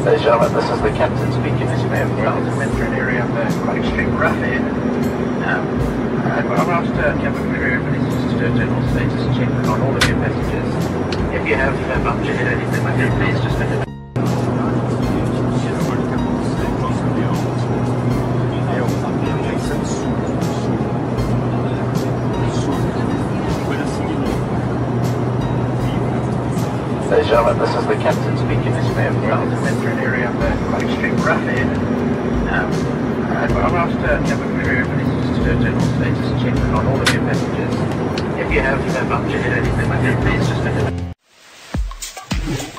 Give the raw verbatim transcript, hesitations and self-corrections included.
Ladies and gentlemen, this is the captain speaking. As you may have noticed, we went through an area of uh, quite extreme rough air. Um, I've asked uh, cabin crew everybody to do a general status check on all of your passengers. If you have uh, bumped your head or anything like that, please just let it. Ladies and gentlemen, this is the captain speaking. As you may have noticed, we went through an area of uh, quite extreme rough air. Um, I've asked uh, cabin crew everybody to do a general status check on all of your passengers. If you have uh, bumped your head or anything like that, please just let it.